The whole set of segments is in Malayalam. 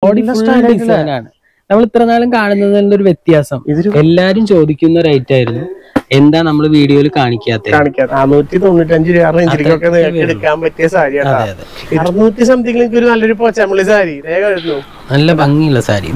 ബോഡി ഡിസൈൻ ആണ്. നമ്മൾ ഇത്ര നാളും കാണുന്നതിന്റെ ഒരു വ്യത്യാസം എല്ലാരും ചോദിക്കുന്ന ഒരു ഐറ്റം ആയിരുന്നു. എന്താ നമ്മൾ വീഡിയോയിൽ കാണിക്കാത്തത്? 695 രൂപ റേഞ്ചിലേക്കൊക്കെ നിങ്ങൾക്ക് എടുക്കാൻ പറ്റിയ സാരിയാണ്. 600 സംതിങ്ങിലേക്ക് ഒരു നല്ലൊരു പോച്ചമ്പളി സാരി നല്ല ഭംഗിയുള്ള സാരി.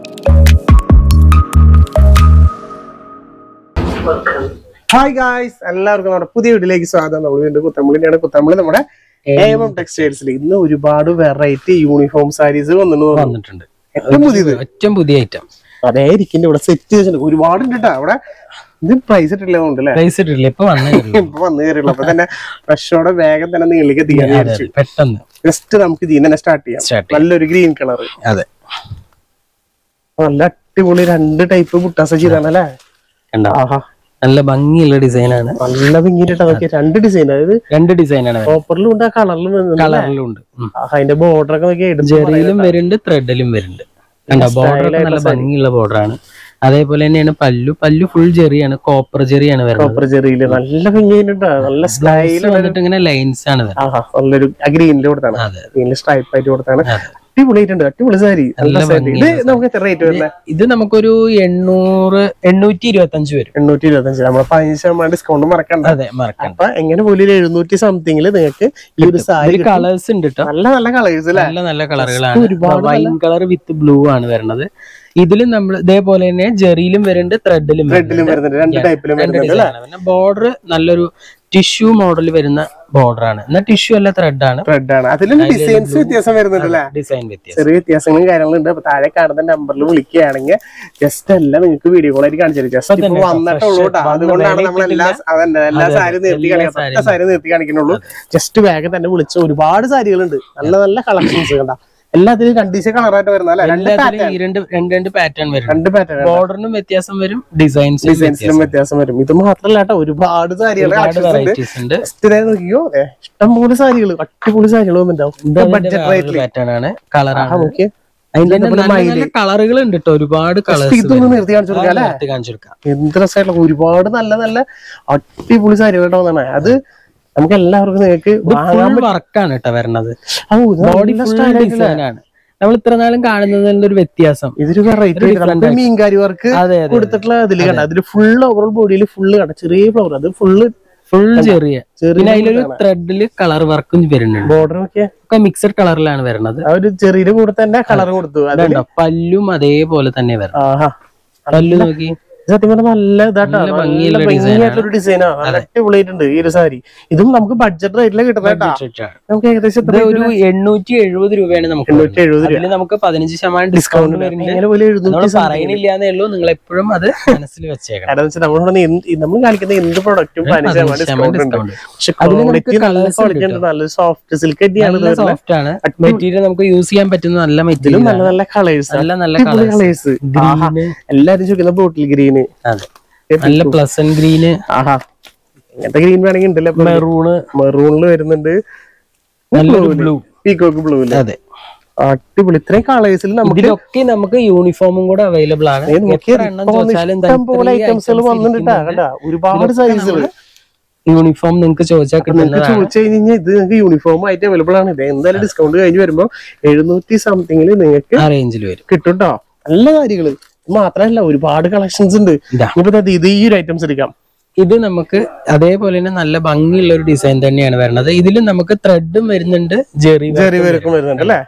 ഹായ് ഗായ്സ്, എല്ലാവർക്കും നമ്മുടെ പുതിയ വീട്ടിലേക്ക് സ്വാഗതം. നമ്മൾ വീണ്ടും കുത്തമ്പള്ളിയാണ്. കുത്തമ്പള്ളി നമ്മുടെ AM ടെക്സ്റ്റൈൽസിൽ ഇന്ന് ഒരുപാട് വെറൈറ്റി യൂണിഫോം സാരീസ് വന്നിട്ടുണ്ട്. ഏറ്റവും പുതിയ ഐറ്റം അതേ ഇരിക്കുന്ന ഇവിടെ സെറ്റ് ചെയ്തിട്ടുണ്ട്. ഒരുപാട് ഉണ്ട് കേട്ടോ അവിടെ. ഇത് പ്രൈസ് ഇട്ടില്ല, പ്രൈസ് ഇട്ടില്ല, ഇപ്പൊ വന്നു കയറിയുള്ളൂ. അപ്പൊ തന്നെ ഫ്രഷോടെ വേഗം തന്നെ നിങ്ങളിലേക്ക് എത്തിക്കാൻ വിചാരിച്ചു. പെട്ടെന്ന് ജസ്റ്റ് നമുക്ക് ഇതിൽ തന്നെ സ്റ്റാർട്ട് ചെയ്യാം. നല്ലൊരു ഗ്രീൻ കളർ, അതെ നല്ല അടിപൊളി 2 ടൈപ്പ് ബുട്ടാസ ചെയ്താണല്ലേ. ആഹാ, നല്ല ഭംഗിയുള്ള ഡിസൈനാണ്. നല്ല ഭംഗിയിട്ടാ നോക്കിയ 2 ഡിസൈൻ, അതായത് 2 ഡിസൈനാണ്. ഓപ്പറിലും ഉണ്ട്, കളറിലും ഉണ്ട്. അതിന്റെ ബോർഡർ ഒക്കെ നോക്കിയാൽ ജെറിയിലും വരുന്നുണ്ട്, ത്രെഡിലും വരുന്നുണ്ട്. ബോർഡർ നല്ല ഭംഗിയുള്ള ബോർഡറാണ്. അതേപോലെ തന്നെയാണ് പല്ലു ഫുൾ ജെറിയാണ്, കോപ്പർ ജെറിയാണ് വരുന്നത്. കോപ്പർ ജെറിയില് നല്ല ഭംഗിയായിട്ടാ, നല്ല സ്റ്റൈൽ വന്നിട്ട് ഇങ്ങനെ ലൈൻസ് ആണ്. നല്ലൊരു ഗ്രീനില് കൊടുത്താണ്, ഗ്രീനില് സ്ട്രൈപ്പ് ആയിട്ട് കൊടുത്താണ്. അടിപൊളിയായിട്ടുണ്ട്, അടിപൊളി സാരി. ഇത് നമുക്ക് എത്ര റേറ്റ് വരുന്നത്? ഇത് നമുക്കൊരു 825 വരും. 825. നമ്മളെ 15% ഡിസ്കൗണ്ട് മറക്കണ്ട. അതെ, മറക്കണ്ട. അപ്പൊ എങ്ങനെ പോലും 700 സംതിങ്ങില് നിങ്ങൾക്ക് ഈ ഒരു സാരി കളേഴ്സ് ഉണ്ട് കേട്ടോ. നല്ല കളേഴ്സ്, നല്ല കളറുകളാണ്. വൈൻ കളർ വിത്ത് ബ്ലൂ ആണ് വരുന്നത്. ഇതിലും നമ്മൾ ഇതേപോലെ തന്നെ ജെറിയിലും വരുന്നുണ്ട്, ത്രെഡിലും വരുന്നുണ്ട്. 2 ടൈപ്പിലും വരുന്നുണ്ട്. ബോർഡർ നല്ലൊരു ടിഷ്യൂ മോഡൽ വരുന്ന ബോർഡർ ആണ്. എന്നാൽ ടിഷ്യൂ അല്ല, ത്രെഡ് ആണ്. അതിലും ഡിസൈൻസ് വ്യത്യാസം വരുന്നുണ്ടല്ലേ, ഡിസൈൻ വ്യത്യാസം, ചെറിയ വ്യത്യാസങ്ങളും കാര്യങ്ങളുണ്ട്. അപ്പൊ താഴെ കാണുന്ന നമ്പറിൽ വിളിക്കുകയാണെങ്കിൽ ജസ്റ്റ് എല്ലാം നിങ്ങൾക്ക് വീഡിയോ കോൾ ആയിട്ട് കാണിച്ചു തരും. ജസ്റ്റ് ഇപ്പൊ വന്നിട്ടുള്ളൂ, അതുകൊണ്ടാണ് നമ്മൾ എല്ലാ സാരി നിർത്തി കാണിക്കുന്നുള്ളൂ. ജസ്റ്റ് വേഗം തന്നെ വിളിച്ച ഒരുപാട് സാരികളുണ്ട്, നല്ല കളക്ഷൻസ് കണ്ട. എല്ലാത്തിലും 2 ദിവസം കളറായിട്ട് വരുന്ന രണ്ട് പാറ്റേൺ വരും. 2 പാറ്റേൺ, ബോർഡറിനും വ്യത്യാസം വരും, ഡിസൈൻസിലും വ്യത്യാസം വരും. ഇത് മാത്രല്ല കേട്ടോ, ഒരുപാട് സാരികൾ നോക്കിയോ, ഇഷ്ടംപോലെ സാരികൾ, അടിപൊളി സാരികൾ വന്നിട്ടുണ്ടാവും. ബഡ്ജറ്റ് റേറ്റിൽ പാറ്റേൺ ആണ്, കളറാണ്. നോക്കിയേ, കളറുകൾ ഉണ്ട് കേട്ടോ, ഒരുപാട് കളേഴ്സ്. ഇതൊന്ന് നിർത്തി കാണിച്ചു കൊടുക്കാം. എന്ത് രസമായിട്ടുള്ള ഒരുപാട് നല്ല അടിപൊളി സാരികൾ കേട്ടോ. അത് നമുക്ക് എല്ലാവർക്കും നിങ്ങൾക്ക് വർക്കാണ് കേട്ടോ വരണത്. ബോഡി ഡിസൈനാണ്. നമ്മൾ ഇത്ര നാളും കാണുന്നതിന്റെ ഒരു വ്യത്യാസം. ഇതൊരു വെറൈറ്റി മീൻകാരി വർക്ക് കൊടുത്തിട്ടുള്ള ഇതില് കണ്ട. അതില് ഫുൾ ഓവറോൾ ബോഡിയിൽ ഫുള്ള് കണ്ട, ചെറിയ ഫ്ലവർ, അത് ഫുൾ ചെറിയ. പിന്നെ അതിലൊരു ത്രെഡില് കളർ വർക്കും വരുന്നുണ്ട്. ബോർഡർ ഒക്കെ മിക്സഡ് കളറിലാണ് വരുന്നത്. ആ ഒരു ചെറിയ കൂടെ തന്നെ കളർ കൊടുത്തു. പല്ലും അതേപോലെ തന്നെ വരണം. പല്ലു നോക്കി, സത്യം പറഞ്ഞാൽ നല്ല ഭംഗിയായിട്ടൊരു ഡിസൈനാണ്, നല്ല അടിപൊളിയായിട്ടുണ്ട് ഈ ഒരു സാരി. ഇതും നമുക്ക് ബഡ്ജറ്റ് റേറ്റില് കിട്ടുന്ന നമുക്ക് ഏകദേശം ഒരു 870 രൂപയാണ്. നമുക്ക് 870 നമുക്ക് 15% ഡിസ്കൗണ്ട് പറയുന്നില്ലാന്നേ ഉള്ളൂ. നിങ്ങൾ എപ്പോഴും അത് മനസ്സിൽ വെച്ചേക്കണം. നമ്മൾ കാണിക്കുന്ന എന്ത് പ്രൊഡക്റ്റും 15% നല്ല സോഫ്റ്റ് സിൽക്ക് സോഫ്റ്റ് ആണ്. മെറ്റീരിയൽ നമുക്ക് യൂസ് ചെയ്യാൻ പറ്റുന്ന നല്ല മെറ്റീരിയൽ, നല്ല കളേഴ്സ്, നല്ല കളേഴ്സ്. എല്ലാരും ചോദിക്കുന്ന ബോട്ടിൽ ഗ്രീൻ, നല്ല പ്ലസന്റ് ഗ്രീന്. ഇങ്ങനത്തെ ഗ്രീൻ വേണമെങ്കിൽ ഉണ്ടല്ലോ. മെറൂണില് വരുന്നുണ്ട്, ബ്ലൂ, പീകോക്ക് ബ്ലൂ. അതെ, അടിപൊളി. ഇത്രയും കളേഴ്സിൽ ഇതിലൊക്കെ നമുക്ക് യൂണിഫോമും കൂടെ അവൈലബിൾ ആണ്. ഐറ്റംസുകൾ വന്നിട്ടാ, ഒരുപാട് സൈസുകൾ. യൂണിഫോം നിങ്ങൾക്ക് ചോദിച്ചു കഴിഞ്ഞാൽ ഇത് നിങ്ങൾക്ക് യൂണിഫോം ആയിട്ട് അവൈലബിൾ ആണ്. ഇത് എന്തായാലും ഡിസ്കൗണ്ട് കഴിഞ്ഞ് വരുമ്പോ 700 സംതിങ്ങില് നിങ്ങൾക്ക് ആ റേഞ്ചിൽ വരും, കിട്ടും കേട്ടോ. നല്ല കാര്യങ്ങള് മാത്രല്ല, ഒരുപാട് കളക്ഷൻസ് ഉണ്ട്. ഇത് ഈ ഒരു ഐറ്റംസ് എടുക്കാം. ഇത് നമുക്ക് അതേപോലെ തന്നെ നല്ല ഭംഗിയുള്ള ഒരു ഡിസൈൻ തന്നെയാണ് വരുന്നത്. ഇതിലും നമുക്ക് ത്രെഡും വരുന്നുണ്ട്, ജെറി വർക്കും വരുന്നുണ്ട് അല്ലേ.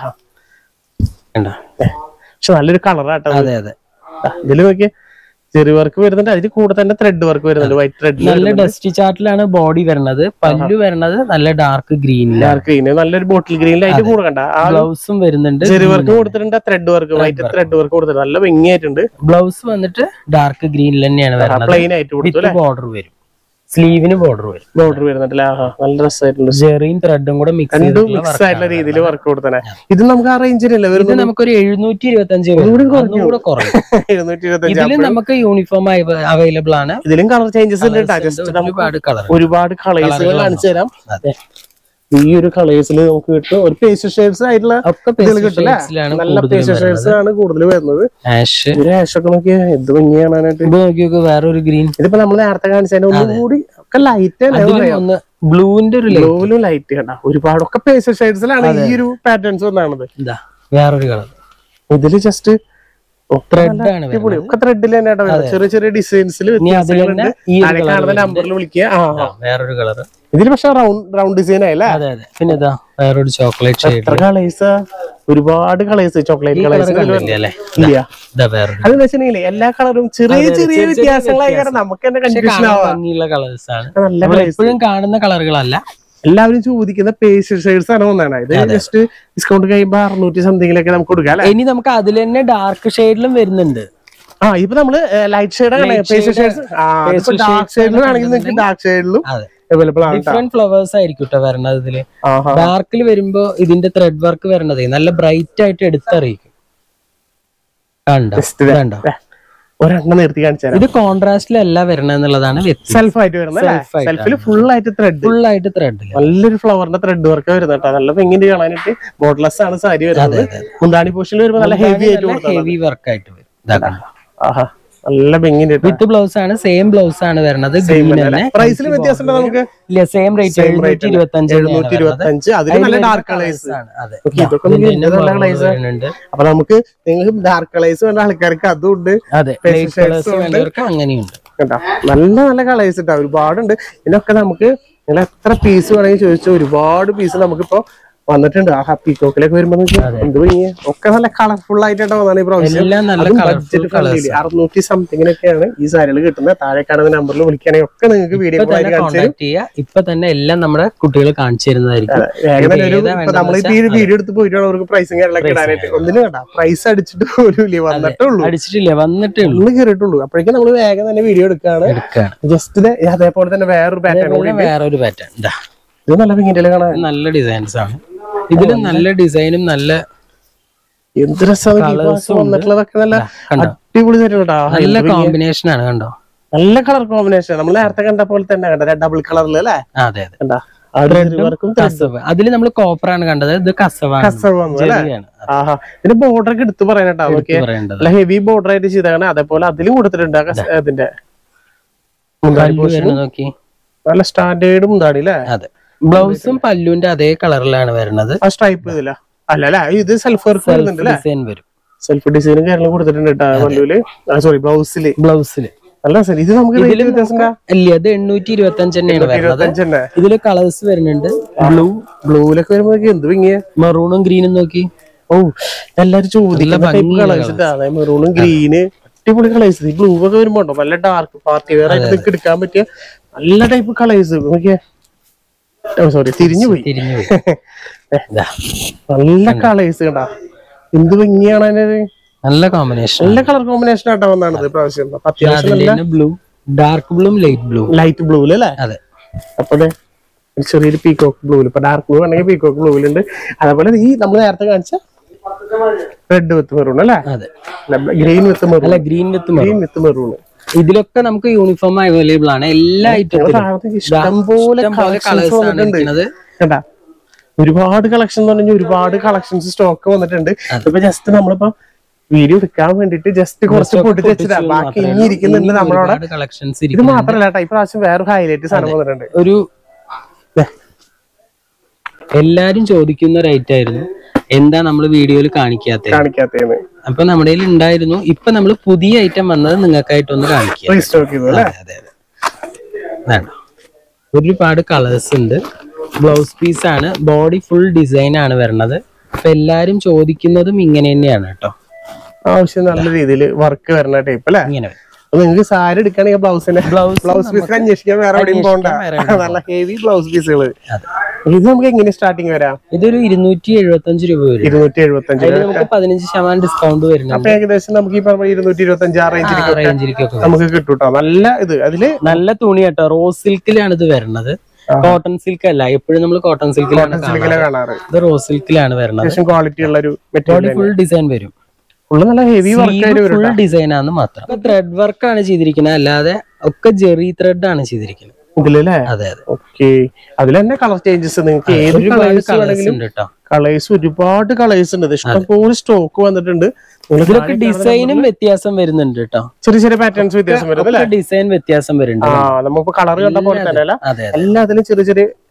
പക്ഷെ നല്ലൊരു കളറാട്ടോ. അതെ അതെ, ഇതില് നോക്കിയേ, ചെറിയ വർക്ക് വരുന്നുണ്ട്, അതിന് കൂടെ തന്നെ ത്രെഡ് വർക്ക് വരുന്നുണ്ട്. വൈറ്റ് ത്രെഡ്, നല്ല ഡസ്റ്റി ചാർട്ടിലാണ് ബോഡി വരുന്നത്. പല്ലു വരുന്നത് നല്ല ഡാർക്ക് ഗ്രീൻ, നല്ലൊരു ബോട്ടിൽ ഗ്രീനിൽ. അതിന്റെ കൂടെ കണ്ട ബ്ലൗസും വരുന്നുണ്ട്, ചെറിയ വർക്ക് കൊടുത്തിട്ടുണ്ട്, thread work, white thread work കൊടുത്തിട്ടുണ്ട്. നല്ല ഭംഗിയായിട്ടുണ്ട്. ബ്ലൗസ് വന്നിട്ട് ഡാർക്ക് ഗ്രീനിൽ തന്നെയാണ് വരുന്നത്, പ്ലെയിൻ ആയിട്ട് കൊടുത്തു. ബോർഡർ വരും, സ്ലീവിന് ബോർഡർ വരുന്നുണ്ടല്ലേ. നല്ല രസമായിട്ടുണ്ട്. ജെറിയും ത്രെഡും കൂടെ മിക്സ് ആയിട്ടുള്ള രീതിയിൽ വർക്ക് കൊടുത്തേ. ഇത് നമുക്ക് ആ റേഞ്ചിലല്ലേ വരുന്നത്. നമുക്കൊരു 725 ഇതിലും നമുക്ക് യൂണിഫോം അവൈലബിൾ ആണ്. ഇതിലും കളർ ചേഞ്ചസ് ഒരുപാട് കളേഴ്സുകൾ കാണിച്ചു തരാം. ഈ ഒരു കളേഴ്സിൽ നമുക്ക് കിട്ടും. ഒരു പേസ്റ്റൽ ഷെയ്ഡ്സ് ആയിട്ടുള്ള നല്ല പേസ്റ്റൽ ഷെയ്ഡ്സ് ആണ് കൂടുതൽ വരുന്നത്. ആഷ് ഒക്കെ നോക്കിയാൽ എന്ത് ഭംഗിയാണാനായിട്ട്. വേറൊരു ഗ്രീൻ, ഇതിപ്പോ നമ്മൾ നേരത്തെ കാണിച്ചതിന് ഒന്നുകൂടി ഒക്കെ ലൈറ്റ് ബ്ലൂവിന്റെ ഒരു ലൈറ്റ് കണ്ട. ഒരുപാടൊക്കെ പേസ്റ്റൽ ഷെയ്ഡ്സിലാണ് ഈ ഒരു പാറ്റേൺസ് വന്നാണത്. വേറൊരു കളർ, ഇതില് ജസ്റ്റ് ത്രെഡ് ആണ് ഒക്കെ ത്രെഡിൽ തന്നെ ചെറിയ ചെറിയ ഡിസൈൻസിൽ നമ്പറിൽ വിളിക്കുക. വേറൊരു കളർ ഇതില് പക്ഷെ റൗണ്ട് ഡിസൈൻ ആയല്ലേ. അതെ അതെ. പിന്നെ ഇതാ വേറൊരു ചോക്ലേറ്റ് ഷെയ്ഡ്. കളേഴ്സ് ഒരുപാട് കളേഴ്സ് ചോക്ലേറ്റ് കളേഴ്സ് ഇല്ല. അതെന്ന് വെച്ചിട്ടുണ്ടെങ്കിൽ എല്ലാ കളറും ചെറിയ ചെറിയ വ്യത്യാസങ്ങളായി നമുക്ക് തന്നെ കൺഫ്യൂഷൻ ആവാം. കളേഴ്സ് ആണ്, എപ്പോഴും കാണുന്ന കളറുകളല്ല. എല്ലാവരും ചോദിക്കുന്ന പേസ്റ്റൽ ഷെയ്ഡ്സ് ആണ് ഒന്നാണ്. ഇത് ജസ്റ്റ് ഡിസ്കൗണ്ട് കഴിയുമ്പോ 600 സംതിങ്ങിലൊക്കെ നമുക്ക് കൊടുക്കാം. ഇനി നമുക്ക് അതിൽ തന്നെ ഡാർക്ക് ഷെയ്ഡിലും വരുന്നുണ്ട്. ഇപ്പൊ നമ്മള് light shade pastel shades dark ഷെയ്ഡിലാണെങ്കിൽ നിങ്ങൾക്ക് ഡാർക്ക് ഷെയ്ഡിലും അവൈലബിൾ ആണ്. ഡിഫറെന്റ് ഫ്ലവേഴ്സ് ആയിരിക്കും കേട്ടോ വരണത്. ഇതില് ഡാർക്കിൽ വരുമ്പോ ഇതിന്റെ ത്രെഡ് വർക്ക് വരണത് നല്ല ബ്രൈറ്റ് ആയിട്ട് എടുത്തറിയിക്കും. കണ്ടോ ഒരെണ്ണം നിർത്തി കാണിച്ചാൽ ഇത് കോൺട്രാസ്റ്റിലല്ല വരണെന്നുള്ളതാണ് സെൽഫ് ആയിട്ട് വരുന്നത്. സെൽഫിൽ ഫുൾ ആയിട്ട് ത്രെഡ് നല്ലൊരു ഫ്ലവറിന്റെ ത്രെഡ് വർക്ക് വരുന്നത് കേട്ടോ. നല്ല ഭംഗിന്റെ കാണാനായിട്ട് ബോർഡ്ലെസ് ആണ് സാരി വരുന്നത്. മുന്താണി പോർഷനിൽ വരുമ്പോൾ നല്ല ഹെവി വർക്ക് ആയിട്ട് വരും. നല്ല ഭംഗിന്റെ വിത്ത് ബ്ലൗസ് ആണ്, സെയിം ബ്ലൗസ് ആണ് വരുന്നത്. പ്രൈസിൽ വ്യത്യാസം നമുക്ക് സെയിം റേറ്റ് 725. അതിൽ നല്ല ഡാർക്ക് കളേഴ്സ് ആണ്. അപ്പൊ നമുക്ക് നിങ്ങൾക്ക് ഡാർക്ക് കളേഴ്സ് വേണ്ട ആൾക്കാർക്ക് അതും ഉണ്ട്, അങ്ങനെയുണ്ട് കേട്ടോ. നല്ല നല്ല കളേഴ്സ് ഇട്ടാ ഒരുപാടുണ്ട്. ഇതിനൊക്കെ നമുക്ക് നിങ്ങൾ എത്ര പീസ് വേണമെങ്കിൽ ചോദിച്ചാൽ ഒരുപാട് പീസ് നമുക്കിപ്പോ വന്നിട്ടുണ്ട്. ആ പീക്കോക്കിലൊക്കെ വരുമ്പോ എന്ത് ഭംഗിയാ, ഒക്കെ നല്ല കളർഫുൾ ആയിട്ടാണ് വന്നാണ് ഈ പ്രാവശ്യം. ബഡ്ജറ്റ് 600 സംതിങ്ങിനൊക്കെയാണ് ഈ സാരികൾ കിട്ടുന്നത്. താഴെ കാണുന്ന നമ്പറിൽ വിളിക്കുകയാണെങ്കിൽ ഒക്കെ നിങ്ങൾക്ക് വീഡിയോ ഇപ്പൊ തന്നെ എല്ലാം നമ്മുടെ കുട്ടികൾ കാണിച്ചു തരുന്നതായിരിക്കും. നമ്മൾ ഈ വീഡിയോ എടുത്ത് പോയിട്ട് അവർക്ക് പ്രൈസും കാര്യങ്ങളൊക്കെ ഇടാനായിട്ട് ഒന്നിനും വേണ്ട. പ്രൈസ് അടിച്ചിട്ട് പോലും വന്നിട്ടേ ഉള്ളൂ കയറിയിട്ടുള്ളൂ. അപ്പോഴേക്കും നമ്മൾ വേഗം തന്നെ വീഡിയോ എടുക്കുകയാണ്. ജസ്റ്റ് അതേപോലെ തന്നെ വേറൊരു പാറ്റേൺ ഇത് നല്ല ഭംഗിയിലെ കാണാൻ നല്ല ഡിസൈൻസ് ആണ്. ഇതിലും നല്ല ഡിസൈനും നല്ല എന്ത് രസമായിട്ടുള്ളതൊക്കെ നല്ല അടിപൊളി നല്ല കോമ്പിനേഷൻ ആണ്. കണ്ടോ നല്ല കളർ കോമ്പിനേഷൻ നമ്മൾ നേരത്തെ കണ്ട പോലെ തന്നെ കണ്ട ഡബിൾ കളറിൽ അല്ലേ. അതെ അതെ. അതില് നമ്മള് കോപ്പർ ആണ് കണ്ടത്. ഇത് കസവാണ്. ഇതിന്റെ ബോർഡർ ഒക്കെ എടുത്ത് പറയാനട്ടോ. നല്ല ഹെവി ബോർഡർ ആയിട്ട് ചെയ്താണ്. അതേപോലെ അതിലും കൊടുത്തിട്ടുണ്ട് അതിന്റെ നോക്കി നല്ല സ്റ്റാൻഡേർഡ് മുന്താണി അല്ലേ. അതെ. ബ്ലൗസും പല്ലുവിന്റെ അതേ കളറിലാണ് വരുന്നത്. ആ സ്ട്രൈപ്പ് ഇതില്ല അല്ല ഇത് സെൽഫ് വർക്ക് വരുന്നുണ്ട്. സെൽഫ് ഡിസൈനും കാര്യങ്ങളും കൊടുത്തിട്ടുണ്ട് കേട്ടോ പല്ലുവില്. സോറി ബ്ലൗസില് നല്ല രസം. ഇത് നമുക്ക് ഇത് 825 തന്നെയാണ് വരുന്നത്. ഇതില് കളേഴ്സ് വരുന്നുണ്ട്. ബ്ലൂലൊക്കെ വരുമ്പോ എന്ത് ഭംഗിയാ. മെറൂണും ഗ്രീനും നോക്കി. എല്ലാരും ചോദിക്കുന്ന മെറൂണും ഗ്രീന് അടിപൊളി കളേഴ്സ്. ഈ ബ്ലൂ ഒക്കെ വരുമ്പോ നല്ല ഡാർക്ക് പാർട്ടി വെയർ ആയിട്ട് എടുക്കാൻ പറ്റിയ നല്ല ടൈപ്പ് കളേഴ്സ് നോക്കിയാ. സോറി തിരിഞ്ഞുപോയി. നല്ല കളേഴ്സ് കണ്ടാ എന്ത് ഭംഗിയാണ് അതിനത്. നല്ല കോമ്പിനേഷൻ, നല്ല കളർ കോമ്പിനേഷൻ ആയിട്ടാ വന്നാണ് പ്രാവശ്യം. അത്യാവശ്യം blue, dark blue, light blue അല്ലേ. അതെ. അപ്പൊ ചെറിയൊരു പീകോക്ക് ബ്ലൂല് ഇപ്പൊ ഡാർക്ക് ബ്ലൂ ആണെങ്കിൽ പീകോക്ക് ബ്ലൂവിലുണ്ട്. അതേപോലെ ഈ നമ്മൾ നേരത്തെ കാണിച്ച റെഡ് വിത്ത് മെറൂൺ അല്ലേ. Green with maroon. ഇതിലൊക്കെ നമുക്ക് യൂണിഫോം അവൈലബിൾ ആണ്. എല്ലാ ഐറ്റങ്ങളും ഇഷ്ടംപോലെ ഒരുപാട് കളക്ഷൻ എന്ന് പറഞ്ഞാൽ ഒരുപാട് കളക്ഷൻസ് സ്റ്റോക്ക് വന്നിട്ടുണ്ട്. ഇപ്പൊ ജസ്റ്റ് നമ്മളിപ്പോ വീഡിയോ എടുക്കാൻ വേണ്ടിട്ട് ജസ്റ്റ് കുറച്ച് പൊട്ടിച്ച് വെച്ചിട്ടാ. ബാക്കി ഇനി ഇരിക്കുന്നുണ്ട് നമ്മളോട്. ഇത് മാത്രല്ല കേട്ടോ, ഇപ്രാവശ്യം വേറെ ഹൈലൈറ്റ് സാധനം വന്നിട്ടുണ്ട്. ഒരു എല്ലാരും ചോദിക്കുന്ന ഒരു ഐറ്റം ആയിരുന്നു, എന്താ നമ്മള് വീഡിയോയിൽ കാണിക്കാത്തത്. അപ്പൊ നമ്മുടെ കയ്യിൽ ഉണ്ടായിരുന്നു. ഇപ്പൊ നമ്മള് പുതിയ ഐറ്റം വന്നത് നിങ്ങൾക്കായിട്ടൊന്ന് കാണിക്കാം. ഒരുപാട് കളേഴ്സ് ഉണ്ട്. ബ്ലൗസ് പീസ് ആണ്. ബോഡി ഫുൾ ഡിസൈൻ ആണ് വരുന്നത്. അപ്പൊ എല്ലാരും ചോദിക്കുന്നതും ഇങ്ങനെ തന്നെയാണ് കേട്ടോ. ആവശ്യം നല്ല രീതിയിൽ വർക്ക് വരുന്ന ടൈപ്പ് അല്ലെ. ഇങ്ങനെ നിങ്ങൾക്ക് സാരി എടുക്കുകയാണെങ്കിൽ ബ്ലൗസ് പീസ് അന്വേഷിക്കാൻ വേറെ എവിടെയും പോകണ്ട. നല്ല ഹെവി ബ്ലൗസ് പീസുകൾ. ഇത് നമുക്ക് എങ്ങനെ സ്റ്റാർട്ടിങ് വരാം? ഇതൊരു 275 രൂപ വരും. 275 നമുക്ക് 15% ഡിസ്കൗണ്ട് വരുന്നുണ്ട്. അപ്പൊ ഏകദേശം നമുക്ക് ഈ പറഞ്ഞ 225 ആ റേഞ്ചിലേക്ക് നമുക്ക് കിട്ടൂട്ടോ. നല്ല ഇത് അതില് നല്ല തുണി കേട്ടോ. റോസ് സിൽക്കിലാണ് ഇത് വരുന്നത്, കോട്ടൺ സിൽക്ക് അല്ല. എപ്പോഴും നമ്മൾ കോട്ടൺ സിൽക്കിലാണ് കാണാറ്. ഇത് റോസ് സിൽക്കിലാണ് വരുന്നത്. ക്വാളിറ്റി ഉള്ള ഒരു മെറ്റീരിയൽ. ഫുൾ ഡിസൈൻ വരും. നല്ല ഹെവി വർക്ക് ഫുൾ ഡിസൈൻ ആണ് മാത്രം. ത്രെഡ് വർക്ക് ആണ് ചെയ്തിരിക്കുന്നത്, അല്ലാതെ ഒക്കെ ജെറി ത്രെഡ് ആണ് ചെയ്തിരിക്കുന്നത് ഇതിലല്ലേ. അതെ അതെ. ഓക്കെ. അതിൽ തന്നെ കളർ ചേഞ്ചസ് നിങ്ങൾക്ക് ഏത് കളേഴ്സ് ഒരുപാട് കളേഴ്സ് ഉണ്ട്. ഇഷ്ടംപോലെ സ്റ്റോക്ക് വന്നിട്ടുണ്ട്. ഇതിലൊക്കെ ഡിസൈനും വ്യത്യാസം വരുന്നുണ്ട് കേട്ടോ. ചെറിയ ചെറിയ പാറ്റേൺസ് വ്യത്യാസം വരുന്നുണ്ട്. ഡിസൈൻ വ്യത്യാസം വരുന്നുണ്ട്. നമുക്ക് കളർ കണ്ട പോലെ തന്നെ അല്ല, എല്ലാത്തിലും ചെറിയ ചെറിയ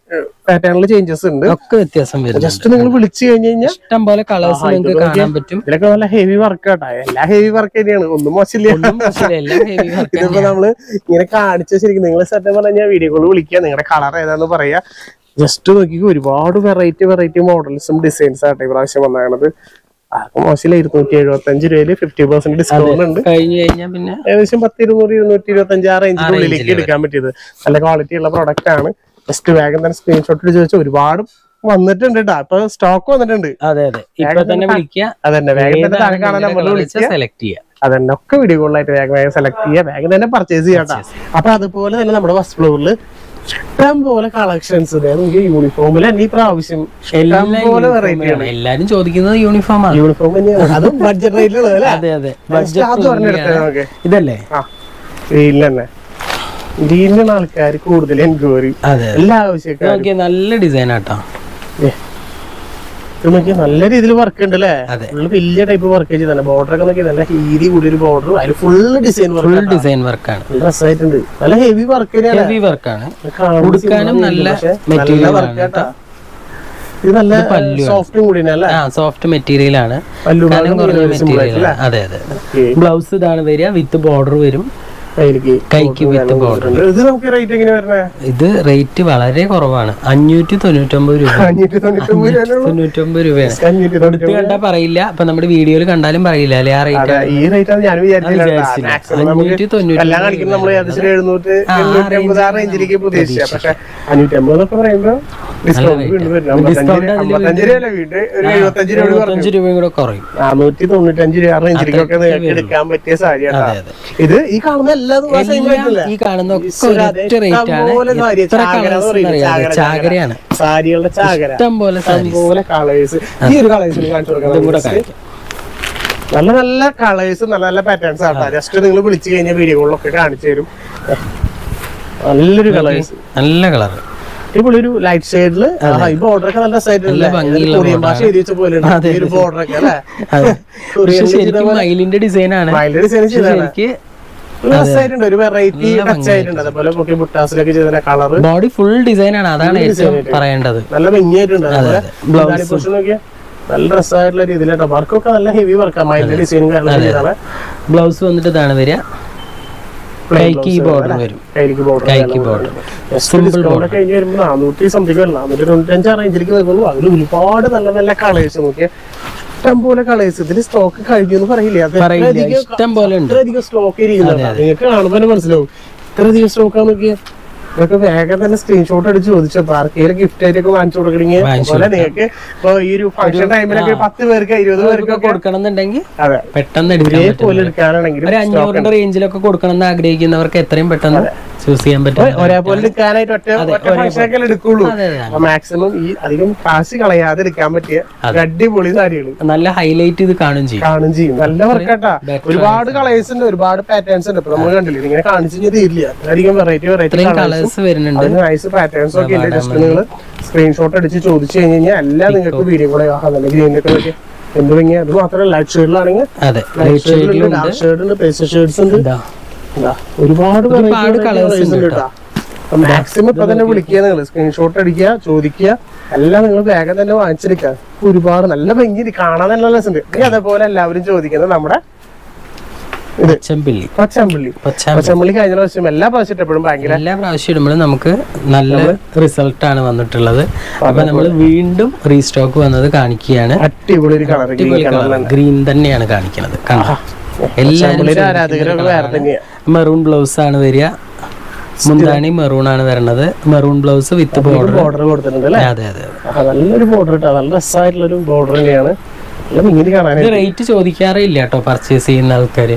പാറ്റേണിൽ ചേഞ്ചസ് ഉണ്ട്, ഒക്കെ വ്യത്യാസം വരും. ജസ്റ്റ് നിങ്ങൾ വിളിച്ചു കഴിഞ്ഞു കഴിഞ്ഞാൽ ഇഷ്ടം പോലെ കളേഴ്സ് നിങ്ങൾക്ക് കാണാൻ പറ്റും. ഇതിലൊക്കെ നല്ല ഹെവി വർക്ക് കേട്ടോ, എല്ലാ ഹെവി വർക്ക് തന്നെയാണ്, ഒന്നും മോശമില്ല. ഇതിപ്പോ നമ്മള് ഇങ്ങനെ കാണിച്ച ശരിക്കും നിങ്ങൾ സത്യം പറഞ്ഞാൽ വീഡിയോ കോൾ വിളിക്കുക, നിങ്ങളുടെ കളർ ഏതാന്ന് പറയാ, ജസ്റ്റ് നോക്കി ഒരുപാട് വെറൈറ്റി മോഡൽസും ഡിസൈൻസ് ആട്ടെ ഇപ്രാവശ്യം വന്നത്. ആർക്കും മോശമില്ല. 275 രൂപയില് 50% ഡിസ്കൗണ്ട് ഉണ്ട്. കഴിഞ്ഞു കഴിഞ്ഞാൽ പിന്നെ ഏകദേശം 10, 200, 225 ആ റേഞ്ചിനുള്ളിലേക്ക് എടുക്കാൻ പറ്റിയത്. നല്ല ക്വാളിറ്റി ഉള്ള പ്രൊഡക്റ്റ് ആണ്. ജസ്റ്റ് വേഗം തന്നെ സ്ക്രീൻഷോട്ടിൽ ചോദിച്ചാൽ ഒരുപാട് വന്നിട്ടുണ്ട് കേട്ടോ, ഇപ്പൊ സ്റ്റോക്ക് വന്നിട്ടുണ്ട്. അതെ ഇപ്പൊ തന്നെ വിളിക്കുക, അതന്നെ വേഗം തന്നെ താഴെ കാണാൻ നമ്മൾ വിളിക്കുക, സെലക്ട് ചെയ്യുക. അതന്നെ ഒക്കെ വീഡിയോ കോളായിട്ട് വേഗം സെലക്ട് ചെയ്യുക, വേഗം തന്നെ പർച്ചേസ് ചെയ്യാം. അപ്പൊ അതുപോലെ തന്നെ നമ്മുടെ ഫസ്റ്റ് ഫ്ലോറിൽ ഇഷ്ടം പോലെ കളക്ഷൻസ്, നമുക്ക് യൂണിഫോമിൽ തന്നെ ഈ പ്രാവശ്യം ഇഷ്ടം പോലെ വെറൈറ്റി ആണ്. എല്ലാരും ചോദിക്കുന്നത് യൂണിഫോമാണ്. യൂണിഫോം തന്നെയാണ്, അതും ബഡ്ജറ്റ് റേറ്റിലുള്ളത്. അതെ ബഡ്ജറ്റ് ഇതല്ലേ ഗ്രീനിൽ തന്നെ, ഗ്രീനിലാണ് ആൾക്കാർ കൂടുതൽ എൻക്വയറി. എല്ലാ ആവശ്യക്കാരും നല്ല ഡിസൈൻ ആട്ടോ, നല്ല രീതിയിൽ വർക്ക് ഉണ്ട് അല്ലേ, വലിയ ടൈപ്പ് വർക്ക് ചെയ്ത് ബോർഡർ ഒക്കെ നോക്കി നല്ല ഹീരി കൂടി ഒരു ബോർഡർ, അതിൽ ഫുൾ ഡിസൈൻ വർക്കാണ്. ഡ്രസ്സായിട്ടുണ്ട്, നല്ല ഹെവി വർക്ക് വർക്കാണ്, കൊടുക്കാനും നല്ല വർക്ക്. ഇത് നല്ല സോഫ്റ്റും കൂടി സോഫ്റ്റ് മെറ്റീരിയൽ ആണ്, അതെ. ബ്ലൗസ് ഇതാണ് വരിക, വിത്ത് ബോർഡർ വരും, കൈക്ക് വിത്ത് ബോർഡർ. ഇത് റേറ്റ് വളരെ കുറവാണ്, 599 രൂപ. 599 രൂപയാണ്. കണ്ടാ പറയില്ല, അപ്പൊ നമ്മുടെ വീഡിയോയിൽ കണ്ടാലും പറയില്ല അല്ലെ ആ റേറ്റ്. 75 രൂപയും കൂടെ കുറയും. 495 രൂപ റേഞ്ചിലേക്കൊക്കെ നിങ്ങൾക്ക് എടുക്കാൻ പറ്റിയ സാരിയാണ് ഇത്. ഈ കാണുന്ന ഈ കാണുന്ന ഒറ്റ റേറ്റ് ആണ്. ചാകരയാണ്, സാരികളുടെ ചാകര, ഇഷ്ടം പോലെ കളേഴ്സ്. ഈ ഒരു കളേഴ്സിന് കാണിച്ചു കൊടുക്കാം, നല്ല നല്ല കളേഴ്സ്, നല്ല നല്ല പാറ്റേൺസ് ആട്ടാ. ജസ്റ്റ് നിങ്ങൾ വിളിച്ചു കഴിഞ്ഞാൽ വീഡിയോകളിലൊക്കെ കാണിച്ചു തരും. നല്ലൊരു കളേഴ്സ്, നല്ല കളർ, ഇപ്പോൾ ഒരു ലൈറ്റ് ഷെയ്ഡില് ഈ ബോർഡർ ഒക്കെ നല്ല സൈഡ് കൊറിയൻ ഭാഷ എഴുതി വെച്ച പോലെ ബോർഡർ ഒക്കെ അല്ലേ. മയിലിന്റെ ഡിസൈൻ ആണ്, ഒരു വെറൈറ്റി ടച്ച് ആയിട്ടുണ്ട്. അതേപോലെ മുട്ടാസിലൊക്കെ ചെയ്ത കളർ, ബോഡി ഫുൾ ഡിസൈൻ ആണ്, അതാണ് ഏറ്റവും പറയേണ്ടത്. നല്ല ഭംഗിയായിട്ടുണ്ട്. നല്ല ഡ്രസ്സായിട്ടുള്ള രീതിയിലാട്ടോ, വർക്കൊക്കെ നല്ല ഹെവി വർക്കാണ്, മൈലിന്റെ ഡിസൈനും കാര്യങ്ങളാണ്. ബ്ലൗസ് വന്നിട്ട് ഇതാണ് വരിക, കൈക്ക് ബോർഡർ വരും, കൈക്ക് ബോർഡർ കഴിഞ്ഞ് വരുമ്പോൾ 400 സംതിങ് വരണം, 495 റേഞ്ചിലേക്ക് വരുമ്പോൾ അതിൽ ഒരുപാട് നല്ല നല്ല കളേഴ്സ് നോക്കിയാൽ ഇഷ്ടം പോലെ കളേഴ്സ്. ഇതിൽ സ്റ്റോക്ക് കഴിഞ്ഞു പറയില്ല, ഇഷ്ടം പോലെ ഇത്രയധികം സ്റ്റോക്ക് ഇരിക്കുന്നുണ്ട്. നിങ്ങൾക്ക് കാണുമ്പോൾ മനസ്സിലാവും ഇത്രയധികം സ്റ്റോക്കാന്ന് നോക്കിയാൽ. ഇതൊക്കെ വേഗം തന്നെ സ്ക്രീൻഷോട്ട് എടുത്ത് ചോദിച്ചോ, ആർക്കെങ്കിലും ഗിഫ്റ്റ് ആയിട്ടൊക്കെ വാങ്ങിച്ചു കൊടുക്കണമെങ്കിൽ. അതുപോലെ നിങ്ങൾക്ക് ഇപ്പൊ ഈ ഒരു ഫംഗ്ഷൻ ടൈമിലൊക്കെ 10 പേർക്ക് 20 പേർക്ക് കൊടുക്കണം എന്നുണ്ടെങ്കിൽ അതെ പെട്ടെന്ന് ഇതേപോലെ എടുക്കാനാണെങ്കിൽ 500 റേഞ്ചിലൊക്കെ കൊടുക്കണം എന്ന് ആഗ്രഹിക്കുന്നവർക്ക് എത്രയും പെട്ടെന്ന് ചൂസ് ചെയ്യാൻ പറ്റും. ഒരേപോലെ എടുക്കാനായിട്ട് ഒറ്റ ഫംഗ്ഷനൊക്കെ എടുക്കുള്ളൂ. മാക്സിമം ഈ അധികം കാശ് കളയാതെ എടുക്കാൻ പറ്റിയ അടിപൊളി സാരികൾ, നല്ല ഹൈലൈറ്റ് ഇത് കാണും ചെയ്യും. നല്ല വർക്കാട്ടാ, ഒരുപാട് കളേഴ്സ് ഉണ്ട്, ഒരുപാട് പാറ്റേൺസ് ഉണ്ട്. ഇപ്പൊ നമ്മൾ കണ്ടില്ലേ, ഇങ്ങനെ കാണിച്ചു തീരില്ല, അധികം വെറൈറ്റി കളേഴ്സ് വരുന്നുണ്ട്, നൈസ് പാറ്റേൺസ് ഒക്കെ ഉണ്ട്. ജസ്റ്റ് നിങ്ങൾ സ്ക്രീൻഷോട്ട് അടിച്ച് ചോദിച്ചു കഴിഞ്ഞാൽ എല്ലാം നിങ്ങൾക്ക് വീഡിയോ കൂടെ നല്ല ഗ്രീനൊക്കെ എന്ത് ഭംഗിയാ. അത് മാത്രമല്ല ലൈറ്റ് ഷെയ്ഡിലാണെങ്കിൽ ലൈറ്റ് ഷെയ്ഡിലുണ്ട്, ഡാർക്ക് ഷെയ്ഡുണ്ട്, പേസ്റ്റൽ ഷെയ്ഡ്സ് ഉണ്ട്, ഒരുപാട് കളേഴ്സ് ഉണ്ട് കേട്ടോ. മാക്സിമം ഇപ്പൊ തന്നെ വിളിക്കുക, നിങ്ങൾ സ്ക്രീൻഷോട്ട് അടിക്കുക, ചോദിക്കുക, എല്ലാം നിങ്ങൾ വേഗം തന്നെ വാങ്ങിച്ചെടുക്കുക. ഒരുപാട് നല്ല ഭംഗി കാണാൻ നല്ല രസമുണ്ട്. ഇനി അതേപോലെ എല്ലാവരും ചോദിക്കുന്നത് നമ്മുടെ പച്ചമ്പള്ളി കഴിഞ്ഞ പ്രാവശ്യം എല്ലാ പ്രാവശ്യം ഇടുമ്പോഴും നമുക്ക് നല്ല റിസൾട്ട് ആണ് വന്നിട്ടുള്ളത്. അപ്പൊ നമ്മൾ വീണ്ടും റീസ്റ്റോക്ക് വന്നത് കാണിക്കുകയാണ്. അടിപൊളി ഒരു കളർ, ഗ്രീൻ തന്നെയാണ് കാണിക്കുന്നത്. മെറൂൺ ബ്ലൗസ് ആണ് വരിക, മുന്താണി മെറൂൺ ആണ് വരുന്നത്. മെറൂൺ ബ്ലൗസ് വിത്ത് ബോർഡർ കൊടുത്തിട്ടുണ്ട്. അതെ നല്ലൊരു ബോർഡർ ഇട്ടാ, നല്ല രസമായിട്ടുള്ള ഒരു ബോർഡർ തന്നെയാണ്. റേറ്റ് ചോദിക്കാറില്ല കേട്ടോ പർച്ചേസ് ചെയ്യുന്ന ആൾക്കാര്.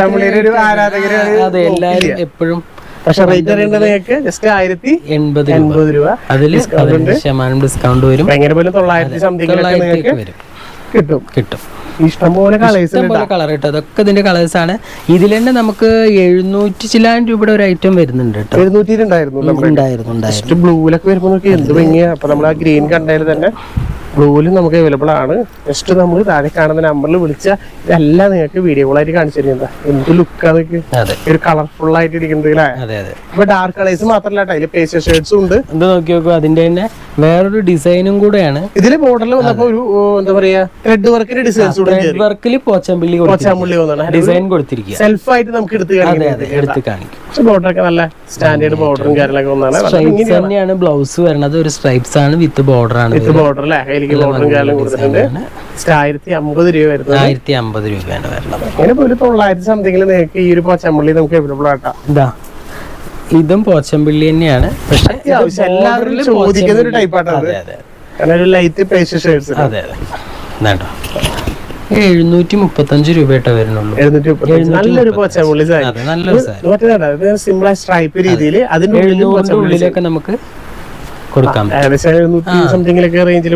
അതെ, എല്ലാരും എപ്പോഴും പക്ഷെ റേറ്റ് അറിയേണ്ടത് നിങ്ങൾക്ക് ജസ്റ്റ് 1080 രൂപ. അതിൽ 15% ഡിസ്കൗണ്ട് വരും. ഭയങ്കര പോലെ 900 സംതിങ് കിട്ടും. ഇഷ്ടംപോലെ കളർ കിട്ടും. അതൊക്കെ ഇതിന്റെ കളേഴ്സ് ആണ്. ഇതിൽ തന്നെ നമുക്ക് 700 ചില്ലാൻ രൂപയുടെ ഒരു ഐറ്റം വരുന്നുണ്ട് കേട്ടോ. 700 ഉണ്ടായിരുന്നു. ബ്ലൂലൊക്കെ വരുമ്പോ നോക്കി എന്ത് ഭംഗിയാ. അപ്പൊ നമ്മൾ ആ ഗ്രീൻ കണ്ടതിൽ തന്നെ ബ്ലൂവിലും നമുക്ക് അവൈലബിൾ ആണ്. ജസ്റ്റ് നമ്മൾ താഴെ കാണുന്ന നമ്പറിൽ വിളിച്ചാൽ ഇതെല്ലാം നിങ്ങൾക്ക് വീഡിയോ കോളായിട്ട് കാണിച്ചു തരുന്നത്. എന്ത് ലുക്ക് അതൊക്കെ ഒരു കളർഫുൾ ആയിട്ട് ഇരിക്കുന്നത് അല്ലേ. ഇപ്പൊ ഡാർക്ക് കളേഴ്സ് മാത്രമല്ല അതില് പേസ്റ്റൽ ഷെയ്ഡ്സും ഉണ്ട്. ഇത് നോക്കി നോക്കുക, അതിന്റെ തന്നെ വേറൊരു ഡിസൈനും കൂടെയാണ്. ഇതില് ബോർഡറിൽ വന്നപ്പോ ഒരു എന്താ പറയാ ത്രെഡ് വർക്കിന്റെ ഡിസൈൻസ് വർക്കിൽ പോച്ചമ്പള്ളി ഡിസൈൻ കൊടുത്തിരിക്കുക. സെൽഫ് ആയിട്ട് നമുക്ക് എടുത്ത് കാണിക്കും. ബോർഡറൊക്കെ നല്ല സ്റ്റാൻഡേർഡ് ബോർഡറും കാര്യങ്ങളൊക്കെ ഒന്നാണ്. തന്നെയാണ് ബ്ലൗസ് വരുന്നത്. ഒരു സ്ട്രൈപ്സ് ആണ് വിത്ത് ബോർഡർ ആണ്. വിത്ത് ബോർഡർ അല്ലേ. കയ്യിലേക്ക് ബോർഡറും കാര്യങ്ങളും കൊടുത്തിട്ടുണ്ട്. 1050 രൂപ വരുന്നത്. 1050 രൂപയാണ് വരുന്നത്. അങ്ങനെ ഒരു 900 സംതിങ്ങിൽ നിങ്ങൾക്ക് ഈ ഒരു പോച്ചമ്പള്ളി നമുക്ക് അവൈലബിൾ ആക്കാം. ഇതും പോച്ചമ്പള്ളി തന്നെയാണ്. പക്ഷെ എല്ലാവരും ചോദിക്കുന്ന ഒരു ടൈപ്പാണ്. കാരണം ഒരു ലൈറ്റ് പേസ്റ്റൽ ഷെയ്ഡ്സ്. അതെ അതെ. 735 രൂപയായിട്ട് വരുന്നുള്ളൂ. നല്ലൊരു പോച്ചമ്പള്ളി സിമ്പിൾ സ്ട്രൈപ്പ് രീതിയിൽ അതിന്റെ ഉള്ളിലൊക്കെ നമുക്ക് കൊടുക്കാം. സംതിങ്ങിലൊക്കെ റേഞ്ചിൽ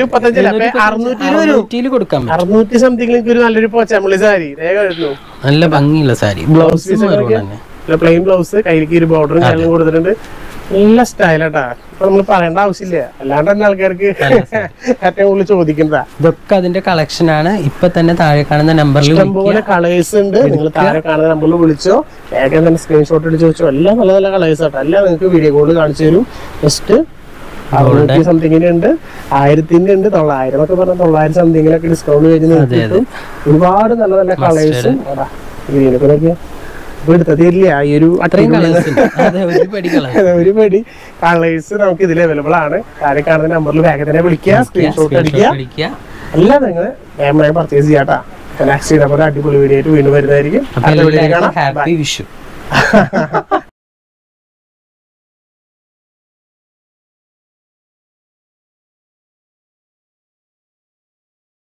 600 സംതിങ്ങിലേക്ക് ഒരു നല്ലൊരു പോച്ചമ്പള്ളി സാരി നല്ല ഭംഗിയുള്ള സാരി. ബ്ലൗസ് പ്ലെയിൻ ബ്ലൗസ്, കയ്യിലേക്ക് ഒരു ബോർഡറും കാര്യങ്ങളും കൊടുത്തിട്ടുണ്ട്. നല്ല സ്റ്റൈലാട്ടാ. ഇപ്പൊ നമ്മൾ പറയേണ്ട ആവശ്യമില്ല. അല്ലാണ്ട് തന്നെ ആൾക്കാർക്ക് ഏറ്റവും കൂടുതൽ ചോദിക്കുന്നതാ. ഇതൊക്കെ അതിന്റെ കളക്ഷൻ ആണ്. ഇപ്പൊ തന്നെ താഴെ കാണുന്ന നമ്പറിൽ ഇഷ്ടംപോലെ കളേഴ്സ് ഉണ്ട്. നിങ്ങൾ താഴെ കാണുന്ന നമ്പറിൽ വിളിച്ചോ, വേഗം തന്നെ സ്ക്രീൻഷോട്ട് എടുത്ത് ചോദിച്ചോ. എല്ലാം നല്ല നല്ല കളേഴ്സ് ആട്ടോ. എല്ലാം നിങ്ങൾക്ക് വീഡിയോ കോൾ കാണിച്ചു തരും. ജസ്റ്റ് 600 സംതിങ്ങിന് ഉണ്ട്, 1000 ഉണ്ട്, 900 എന്നൊക്കെ പറഞ്ഞാൽ 900 സംതിങ്ങിനൊക്കെ ഡിസ്കൗണ്ട് കഴിഞ്ഞ് ഒരുപാട് നല്ല നല്ല കളേഴ്സും ഇതിനൊക്കെ എടുത്തില്ല. ഈ ഒരു ഒരു പടി കളേഴ്സ് നമുക്ക് ഇതിൽ അവൈലബിൾ ആണ്. താഴെ കാണുന്ന നമ്പറിൽ വേഗം തന്നെ വിളിക്കുക, സ്ക്രീൻഷോട്ട് അടിക്കുക. എല്ലാം നിങ്ങൾ വേഗമായി പർച്ചേസ് ചെയ്യാട്ടാ. നെക്സ്റ്റ് അടിപൊളി വീഡിയോ ആയിട്ട് വീണ്ടും വരുന്നതായിരിക്കും. ഹാപ്പി വിഷു.